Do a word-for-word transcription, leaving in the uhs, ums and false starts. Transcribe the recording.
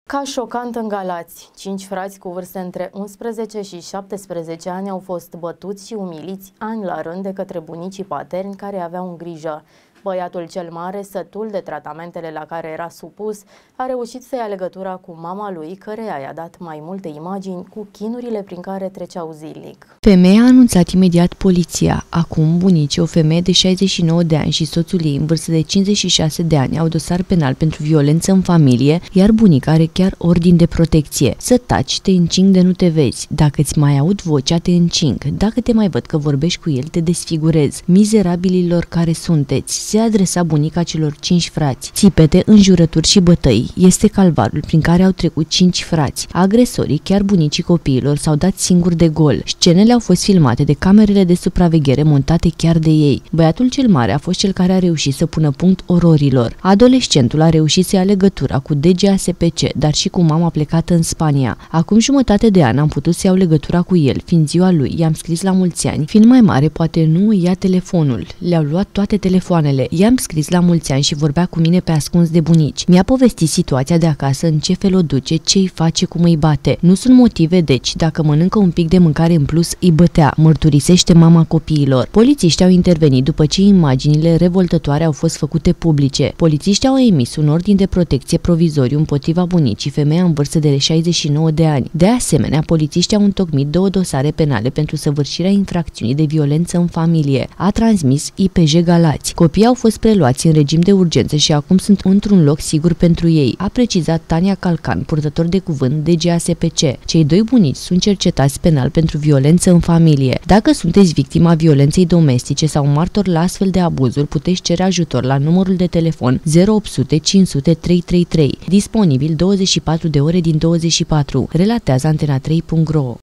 Ca șocant în Galați, cinci frați cu vârste între unsprezece și șaptesprezece ani au fost bătuți și umiliți ani la rând de către bunicii paterni care aveau în grijă. Băiatul cel mare, sătul de tratamentele la care era supus, a reușit să ia legătura cu mama lui, căreia i-a dat mai multe imagini cu chinurile prin care treceau zilnic. Femeia a anunțat imediat poliția. Acum, bunicii, o femeie de șaizeci și nouă de ani și soțul ei, în vârstă de cincizeci și șase de ani, au dosar penal pentru violență în familie, iar bunica are chiar ordin de protecție. Să taci, te încing de nu te vezi. Dacă îți mai aud vocea, te încing. Dacă te mai văd că vorbești cu el, te desfigurez. Mizerabililor care sunteți, se adresa bunica celor cinci frați. Țipete, înjurături și bătăi este calvarul prin care au trecut cinci frați. Agresorii, chiar bunicii copiilor, s-au dat singuri de gol. Scenele au fost filmate de camerele de supraveghere montate chiar de ei. Băiatul cel mare a fost cel care a reușit să pună punct ororilor. Adolescentul a reușit să ia legătura cu D G A S P C, dar și cu mama plecată în Spania. Acum jumătate de an am putut să iau legătura cu el, fiind ziua lui, i-am scris la mulți ani. Fiind mai mare, poate nu îi ia telefonul. Le-au luat toate telefoanele. I-am scris la mulți ani și vorbea cu mine pe ascuns de bunici. Mi-a povestit situația de acasă, în ce fel o duce, ce îi face, cum îi bate. Nu sunt motive, deci, dacă mănâncă un pic de mâncare în plus, îi bătea, mărturisește mama copiilor. Polițiștii au intervenit după ce imaginile revoltătoare au fost făcute publice. Polițiștii au emis un ordin de protecție provizoriu împotriva bunicii, femeia în vârstă de șaizeci și nouă de ani. De asemenea, polițiștii au întocmit două dosare penale pentru săvârșirea infracțiunii de violență în familie, a transmis I P J Galați. Copiii au fost preluați în regim de urgență și acum sunt într-un loc sigur pentru ei, a precizat Tania Calcan, purtător de cuvânt D G A S P C. Cei doi bunici sunt cercetați penal pentru violență în familie. Dacă sunteți victima violenței domestice sau martor la astfel de abuzuri, puteți cere ajutor la numărul de telefon zero opt sute cinci sute trei trei trei, disponibil douăzeci și patru de ore din douăzeci și patru, relatează antena trei punct ro.